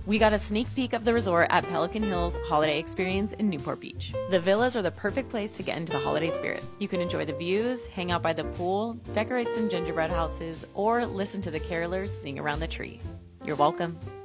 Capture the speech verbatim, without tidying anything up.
We got a sneak peek of the resort at Pelican Hill's holiday experience in Newport Beach. The villas are the perfect place to get into the holiday spirit. You can enjoy the views, hang out by the pool, decorate some gingerbread houses, or listen to the carolers sing around the tree. You're welcome.